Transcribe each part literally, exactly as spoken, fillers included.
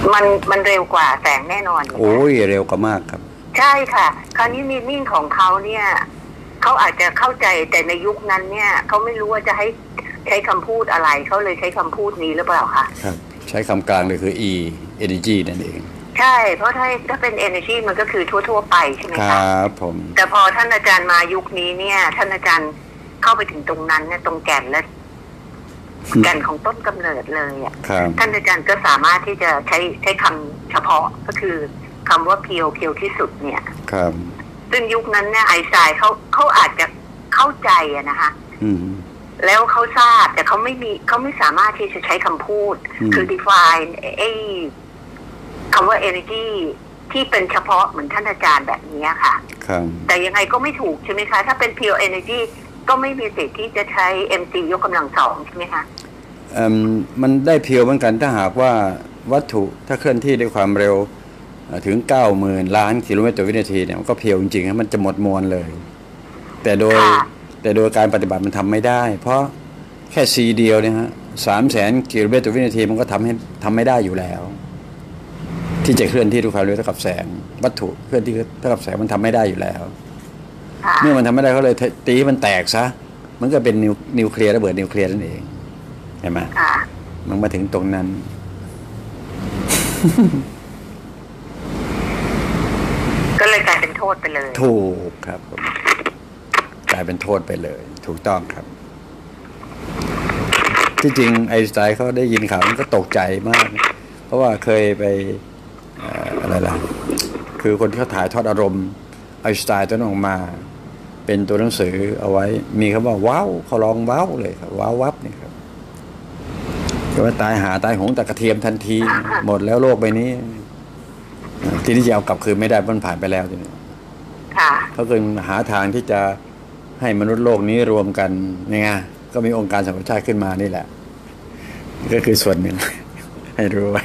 มันมันเร็วกว่าแสงแน่นอนโอ้ยเร็วกว่ามากครับใช่ค่ะคราวนี้มีนิ่งของเขาเนี่ยเขาอาจจะเข้าใจแต่ในยุคนั้นเนี่ยเขาไม่รู้ว่าจะให้ใช้คำพูดอะไรเขาเลยใช้คำพูดนี้หรือเปล่าคะครับใช้คำกลางเลยคือ e energy นั่นเองใช่เพราะถ้าถ้าเป็น energy มันก็คือทั่วๆไปใช่ไหมคะครับผมแต่พอท่านอาจารย์มายุคนี้เนี่ยท่านอาจารย์เข้าไปถึงตรงนั้นเนี่ยตรงแก่นและแก่นของต้นกำเนิดเลยอ่ะท่านอาจารย์ก็สามารถที่จะใช้ใช้คำเฉพาะก็คือคำว่าเพียวเพียวที่สุดเนี่ยครับซึ่งยุคนั้นเนี่ยไอน์สไตน์เขาเขาอาจจะเข้าใจอะนะคะแล้วเขาทราบแต่เขาไม่มีเขาไม่สามารถที่จะใช้คำพูดคือ define ไอคำว่า energy ที่เป็นเฉพาะเหมือนท่านอาจารย์แบบนี้ค่ะแต่ยังไงก็ไม่ถูกใช่ไหมคะถ้าเป็น pure energy ก็ไม่มีสิทธิ์ที่จะใช้ เอ็ม ซี ยกกำลังสองใช่ไหมคะมันได้เพียวเหมือนกันถ้าหากว่าวัตถุถ้าเคลื่อนที่ด้วยความเร็วถึง เก้าหมื่น ล้านกิโลเมตรต่อวินาทีเนี่ยมันก็เพียวจริงๆมันจะหมดมวลเลยแต่โดยแต่โดยการปฏิบัติมันทำไม่ได้เพราะแค่ซีเดียวเนี่ยฮะสามแสนกิโลเมตรต่อวินาทีมันก็ทำให้ทำไม่ได้อยู่แล้วที่จะเคลื่อนที่ด้วยความเร็วเท่ากับแสงวัตถุเคลื่อนที่เท่ากับแสงมันทำไม่ได้อยู่แล้วเมื่อมันทำไม่ได้เขาเลยตีมันแตกซะมันก็เป็นนิวนิวเคลียร์ระเบิดนิวเคลียร์นั่นเองเห็นไหมมันมาถึงตรงนั้นก็เลยกลายเป็นโทษไปเลยถูกครับกลายเป็นโทษไปเลยถูกต้องครับที่จริงไอน์สไตน์เขาได้ยินข่าวมันก็ตกใจมากเพราะว่าเคยไปอะไรล่ะคือคนที่เขาถ่ายทอดอารมณ์ไอน์สไตน์ตัวนั้นออกมาเป็นตัวหนังสือเอาไว้มีคำว่าว้าวเขาลองว้าวเลยครับว้าววับนี่ครับก็ว่าตายหาตายหงแต่กระเทียมทันทีหมดแล้วโลกใบนี้ทีนี้จะเอากลับคืนไม่ได้มันผ่านไปแล้วทีนี้เขาคือหาทางที่จะให้มนุษย์โลกนี้รวมกันไงก็มีองค์การสหประชาชาติขึ้นมานี่แหละก็คือส่วนหนึ่งให้รู้ไว้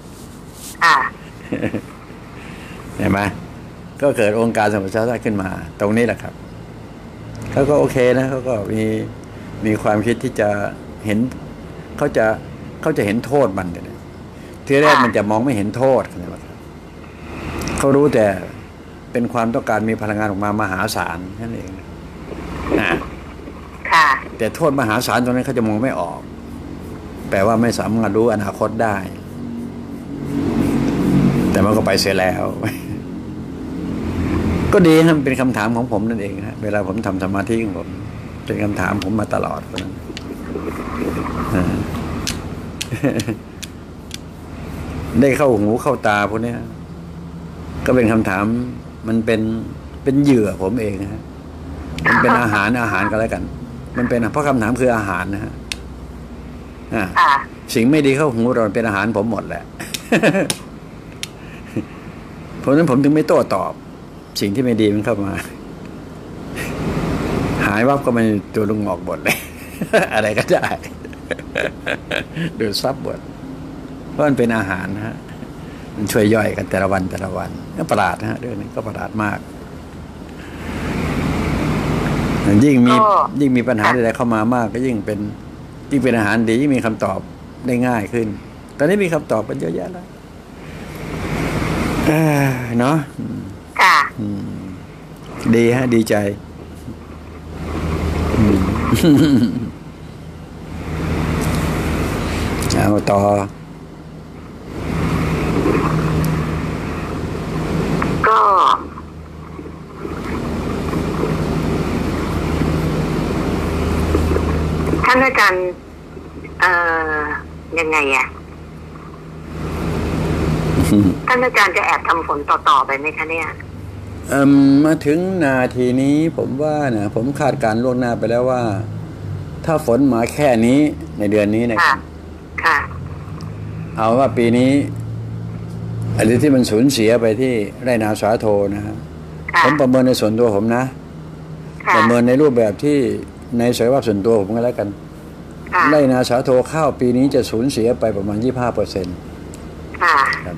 เห็นไหมก็เกิดองค์การสหประชาชาติขึ้นมาตรงนี้แหละครับเขาก็โอเคนะเขาก็มีมีความคิดที่จะเห็นเขาจะเขาจะเห็นโทษมันเนี่ยทีแรกมันจะมองไม่เห็นโทษเขารู้แต่เป็นความต้องการมีพลังงานออกมามหาศาลนั่นเองนะแต่โทษมหาศาลตรงนั้นเขาจะมองไม่ออกแปลว่าไม่สามารถรู้อนาคตได้แต่มันก็ไปเสียแล้วก็ดีครับเป็นคำถามของผมนั่นเองนะเวลาผมทำสมาธิของผมเป็นคำถามผมมาตลอดเพราะนั้นได้เข้าหูเข้าตาพวกนี้ก็เป็นคำถามมันเป็นเป็นเหยื่อผมเองนะมันเป็นอาหารอาหารก็แล้วกันมันเป็นเพราะคำถามคืออาหารนะฮะสิ่งไม่ดีเข้าหูเราเป็นอาหารผมหมดแหละเพราะนั้นผมถึงไม่โต้ตอบสิ่งที่ไม่ดีมันเข้ามาหายวับก็มันตัวลุงงอกบทเลยอะไรก็ได้ดูซับบทเพราะมันเป็นอาหารนะฮะมันช่วยย่อยกันแต่ละวันแต่ละวันก็ประหลาดนะฮะเรื่องนี้ก็ประหลาดมากยิ่งมียิ่งมีปัญหาใดๆเข้ามามากก็ยิ่งเป็นยิ่งเป็นอาหารดียิ่งมีคำตอบได้ง่ายขึ้นตอนนี้มีคำตอบกันเยอะแยะแล้วเนาะค่ะดีฮะดีใจเอาต่อก็ท่านอาจารย์เอ่อยังไงอะท่านอาจารย์จะแอบทำฝนต่อๆไปไหมคะเนี่ยมาถึงนาทีนี้ผมว่านะผมคาดการล่วงหน้าไปแล้วว่าถ้าฝนมาแค่นี้ในเดือนนี้นะครับค่ะเอาว่าปีนี้อะไรที่มันสูญเสียไปที่ไร่นาสาโทนะฮะผมประเมินในส่วนตัวผมนะประเมินในรูปแบบที่ในสายว่าส่วนตัวผมก็แล้วกันไร่นาสาโทข้าวปีนี้จะสูญเสียไปประมาณ ยี่สิบห้าเปอร์เซ็นต์ ครับ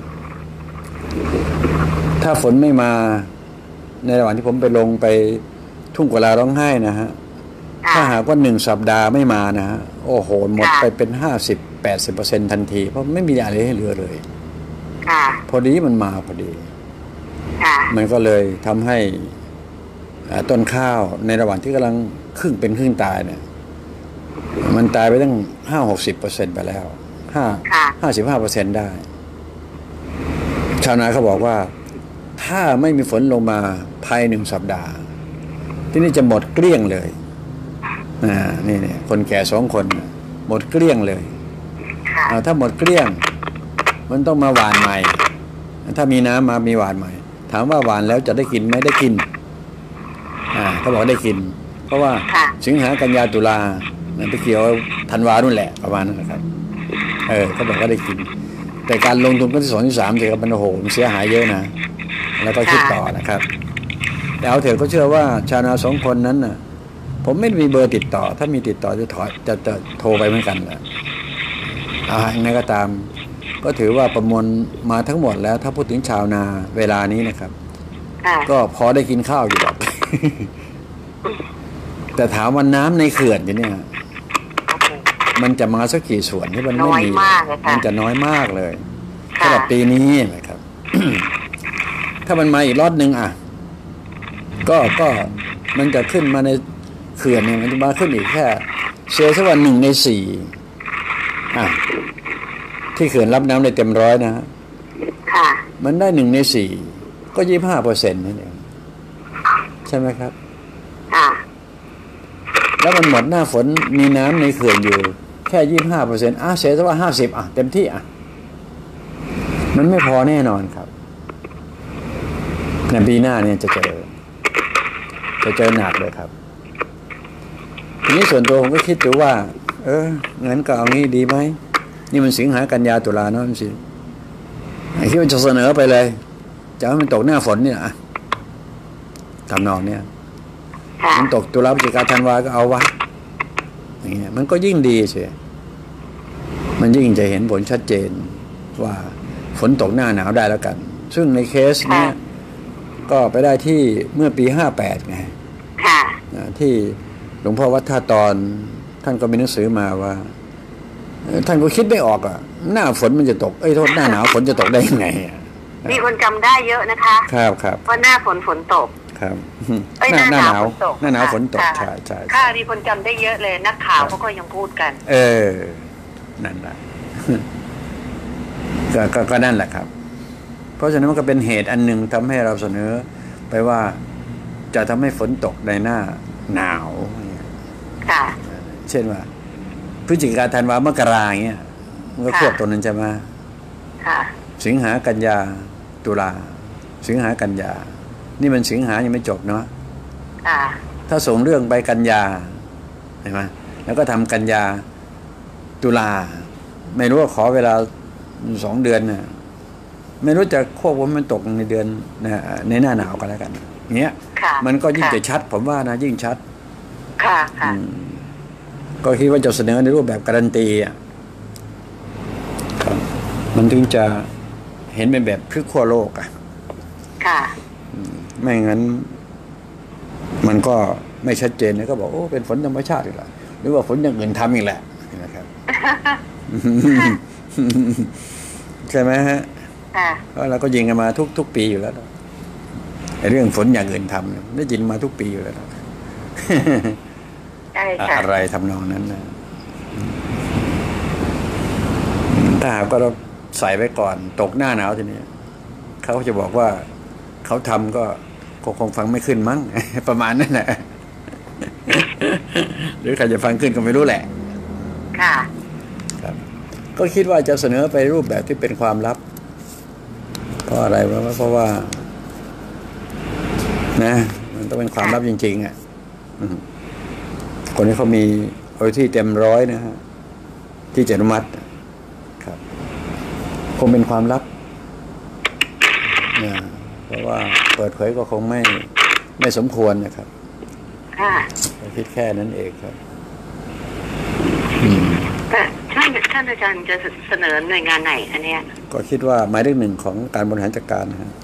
ถ้าฝนไม่มาในระหว่างที่ผมไปลงไปทุ่งกุลาร้องไห้นะฮะถ้าหากว่าหนึ่งสัปดาห์ไม่มานะฮะโอ้โหหมดไปเป็นห้าสิบแปดสิบเปอร์เซ็นต์ทันทีเพราะไม่มีอะไรให้เหลือเลยพอดีมันมาพอดีมันก็เลยทำให้ต้นข้าวในระหว่างที่กำลังครึ่งเป็นครึ่งตายเนี่ยมันตายไปตั้งห้าหกสิบเปอร์เซ็นต์ไปแล้วห้าห้าสิบห้าเปอร์เซ็นต์ได้ชาวนาเขาบอกว่าถ้าไม่มีฝนลงมาภายหนึ่งสัปดาห์ที่นี่จะหมดเกลี้ยงเลยอ่านี่เนี่ยคนแก่สองคนหมดเกลี้ยงเลยถ้าหมดเกลี้ยงมันต้องมาหว่านใหม่ถ้ามีน้ำมามีหว่านใหม่ถามว่าหว่านแล้วจะได้กินไหมได้กินอ่าเขาบอกได้กินเพราะว่าสิงหากันยาตุลาไปเกี่ยวธันวานู่นแหละประมาณนั้นนะครับเออเขาบอกว่าได้กินแต่การลงทุนก้อนที่สองที่สามเสียมันโอ้โหมันเสียหายเยอะนะแล้วก็คิดต่อนะครับแต่เอาเถอะก็เชื่อว่าชาวนาสองคนนั้นน่ะผมไม่มีเบอร์ติดต่อถ้ามีติดต่อจะถอยจะจะโทรไปเหมือนกันแหละอ่าอย่างไรก็ตามก็ถือว่าประมวลมาทั้งหมดแล้วถ้าพูดถึงชาวนาเวลานี้นะครับก็พอได้กินข้าวอยู่แบบ แต่ถามว่าน้ำในเขื่อนเนี่ยมันจะมาสักกี่ส่วนที่มันไม่มีมันจะน้อยมากเลยสำหรับปีนี้นะครับ ถ้ามันมาอีกรอบหนึ่งอ่ะก็ก็มันจะขึ้นมาในเขื่อนเนี่ยมันจะมาขึ้นอีกแค่เชื่อสักวันหนึ่งในสี่อ่ะที่เขื่อนรับน้ำได้เต็มร้อยนะฮะมันได้หนึ่งในสี่ก็ยี่สิบห้าเปอร์เซ็นต์นั่นเองใช่ไหมครับแล้วมันหมดหน้าฝนมีน้ำในเขื่อนอยู่แค่ยี่สิบห้าเปอร์เซ็นต์อ่ะเสียซะว่าห้าสิบอ่ะเต็มที่อ่ะมันไม่พอแน่นอนครับในปีหน้าเนี่ยจะเจอจะเจอหนักเลยครับทีนี้ส่วนตัวผมก็คิดดูว่าเอองั้นก็เอางี้ดีไหมนี่มันสิงหากันยาตุลาเนาะมันสิไอ้ที่มันจะเสนอไปเลยจะให้มันตกหน้าฝนเนี่ยอ่ะทำนองเนี่ยมันตกตุลาพฤศจิกาธันวาก็เอาวะอย่างเงี้ยมันก็ยิ่งดีสิมันยิ่งจะเห็นผลชัดเจนว่าฝนตกหน้าหนาวได้แล้วกันซึ่งในเคสเนี้ยก็ไปได้ที่เมื่อปีห้าแปดไงที่หลวงพ่อวัดท่าตอนท่านก็มีหนังสือมาว่าท่านก็คิดไม่ออกอ่ะหน้าฝนมันจะตกไอ้โทษหน้าหนาวฝนจะตกได้ยังไงมีคนจำได้เยอะนะคะครับครับว่าหน้าฝนฝนตกครับหน้าหน้าหนาวหน้าหนาวฝนตกใช่ใช่ค่ะมีคนจำได้เยอะเลยนักข่าวเขาก็ยังพูดกันเออนั่นแหละก็ก็ก็นั่นแหละครับเพราะฉะนั้นมันก็เป็นเหตุอันหนึ่งทำให้เราเสนอไปว่าจะทำให้ฝนตกในหน้าหนาวค่ะเช่นว่าพฤศจิกาธันวามกราอย่างเงี้ยมันก็ควบตัวนั้นใช่ไหมค่ะสิงหากันยาตุลาสิงหากันยานี่มันสิงหายังไม่จบเนาะค่ะถ้าส่งเรื่องไปกันยาเห็นไหมแล้วก็ทำกันยาตุลาไม่รู้ว่าขอเวลาสองเดือนเนี่ยไม่รู้จะควบคุมมันตกในเดือนในหน้าหนาวกันแล้วกันเงี้ยมันก็ยิ่งจะชัดผมว่านะยิ่งชัดค่ะค่ะก็คิดว่าจะเสนอในรูปแบบการันตีอ่ะมันถึงจะเห็นเป็นแบบพลิกขั้วโลกอ่ะค่ะไม่งั้นมันก็ไม่ชัดเจนนะก็บอกโอ้เป็นฝนธรรมชาติอีกแล้วหรือว่าฝนอย่างอื่นทำอีกแหละนะครับใช่ไหมฮะเพราะเราก็ยิงกันมาทุกทุกปีอยู่แล้วเรื่องฝนอย่างอื่นทำได้ยินมาทุกปีอยู่แล้วอะไรทำนองนั้นนะถ้าหากก็เราใส่ไว้ก่อนตกหน้าหนาวทีนี้เขาจะบอกว่าเขาทำก็คงฟังไม่ขึ้นมั้งประมาณนั้นแหละหรือใครจะฟังขึ้นก็ไม่รู้แหละค่ะครับก็คิดว่าจะเสนอไปรูปแบบที่เป็นความลับเพราะอะไรเพราะว่าเพราะว่านะมันต้องเป็นความลับจริงๆอ่ะคนที่เขามีโอที่เต็มร้อยนะฮะที่จะอนุมัติครับคงเป็นความลับนะเพราะว่าเปิดเผยก็คงไม่ไม่สมควรนะครับค่ะคิดแค่นั้นเองครับแต่ท่านท่านอาจารย์จะเสนอหน่วยงานไหนอันเนี้ยก็คิดว่าหมายเลขหนึ่งของการบริหารจัดการนะฮะ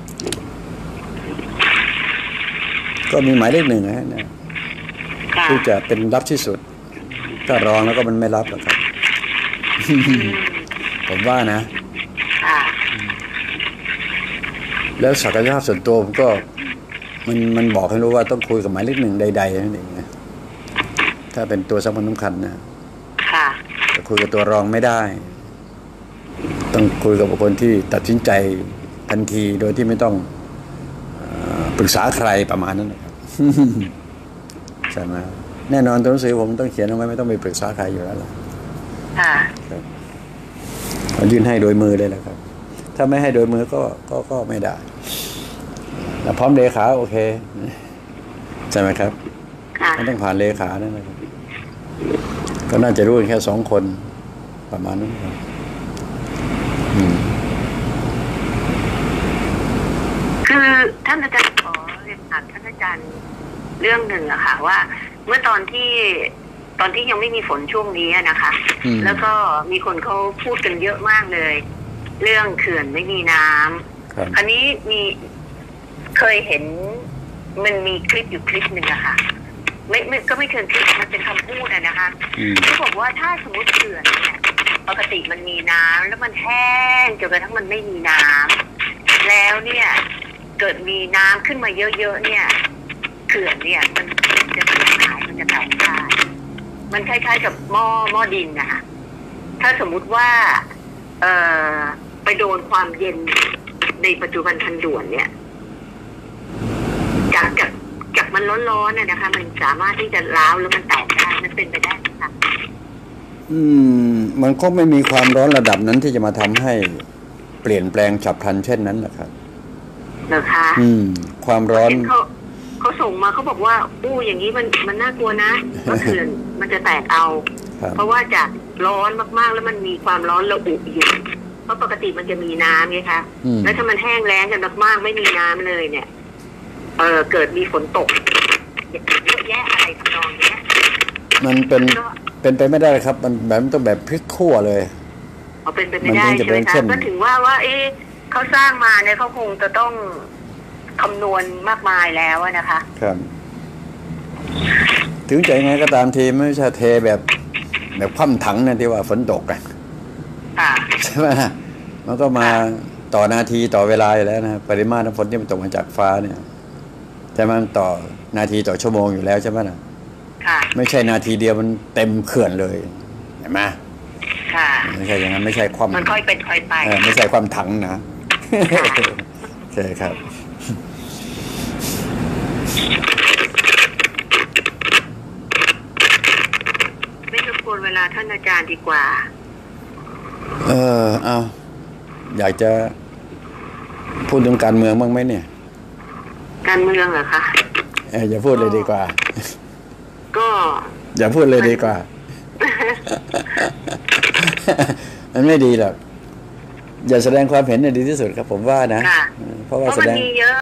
ก็มีหมายเลขหนึ่งนะฮะที่จะเป็นลับที่สุดถ้ารองแล้วก็มันไม่ลับหรอกครับผมว่านะแล้วศักยภาพส่วนตัวผมก็มันมันบอกให้รู้ว่าต้องคุยกับหมายเลขหนึ่งใดๆนั่นเองนะถ้าเป็นตัวสำคัญสำคัญนะค่ะจะคุยกับตัวรองไม่ได้ต้องคุยกับบุคคลที่ตัดสินใจทันทีโดยที่ไม่ต้องปรึกษาใครประมาณนั้นนะครับใช่ไหมแน่นอนตัวหนังสือผมต้องเขียนเอาไว้ไม่ต้องไปปรึกษาใครอยู่แล้วล่ะค่ะเขายื่นให้โดยมือเลยแหละครับถ้าไม่ให้โดยมือก็ก็ก็ไม่ได้แต่พร้อมเลขาโอเคใช่ไหมครับไม่ต้องผ่านเลขานั่นนะครับก็น่าจะรู้กันแค่สองคนประมาณนั้นครับคือท่านอาจารย์ขอเรียนถามท่านอาจารย์เรื่องหนึ่งอะค่ะว่าเมื่อตอนที่ตอนที่ยังไม่มีฝนช่วงนี้นะคะแล้วก็มีคนเขาพูดกันเยอะมากเลยเรื่องเขื่อนไม่มีน้ำคราวนี้มีเคยเห็นมันมีคลิปอยู่คลิปหนึ่งอะค่ะไม่ไม่ก็ไม่เชิงคลิปมันเป็นคำพูดอะนะคะเขาบอกว่าถ้าสมมติเขื่อนเนี่ยปกติมันมีน้ำแล้วมันแห้งจนกระทั่งมันไม่มีน้ำแล้วเนี่ยเกิดมีน้ำขึ้นมาเยอะๆเนี่ยเขื่อนเนี่ยมันจะเสียหายมันจะแตกได้มันคล้ายๆกับหม้อหม้อดินนะคะถ้าสมมุติว่าเอ่อไปโดนความเย็นในปัจจุบันทันด่วนเนี่ยจากจากจากมันร้อนๆน่ะนะคะมันสามารถที่จะร้าวแล้วมันแตกได้มันเป็นไปได้ไหมคะอืมมันก็ไม่มีความร้อนระดับนั้นที่จะมาทำให้เปลี่ยนแปลงฉับพลันเช่นนั้นนะครับเหรอคะอืมความร้อนเขาเขาส่งมาเขาบอกว่าอู้อย่างนี้มันมันน่ากลัวนะเพราะเขื่อนมันจะแตกเอาเพราะว่าจากร้อนมากๆแล้วมันมีความร้อนระอุอยู่เพราะปกติมันจะมีน้ำไงคะแล้วถ้ามันแห้งแล้งกันมากๆไม่มีน้ำเลยเนี่ยเออเกิดมีฝนตกเยอะแยะอะไรทำนองนี้มันเป็นเป็นไปไม่ได้ครับมันแบบต้องแบบพลิกขั้วเลยเอาเป็นไปไม่ได้ใช่ไหมคะก็ถึงว่าว่าเอ๊ะเขาสร้างมาเนี่ยเขาคงจะต้องคำนวณมากมายแล้วนะคะครับถึงจะยังไงก็ตามทีไม่ใช่เทแบบแบบคว่ำถังนั่นที่ว่าฝนตกอ่ะใช่ไหมมันก็มาต่อนาทีต่อเวลาอยู่แล้วนะปริมาณน้ำฝนที่มันตกมาจากฟ้าเนี่ยใช่ไหมต่อนาทีต่อชั่วโมงอยู่แล้วใช่ไหมนะไม่ใช่นาทีเดียวมันเต็มเขื่อนเลยเห็นไหมไม่ใช่อย่างนั้นไม่ใช่ความมันค่อยเป็นค่อยไปไม่ใช่ความถังนะโอเคครับไม่รบกวนเวลาท่านอาจารย์ดีกว่าเออเอาอยากจะพูดเรื่องการเมืองบ้างไหมเนี่ยการเมืองเหรอคะเอออย่าพูดเลยดีกว่าก็อย่าพูดเลยดีกว่ามันไม่ดีหรอกอย่าแสดงความเห็นในดีที่สุดครับผมว่านะเพราะว่าแสดง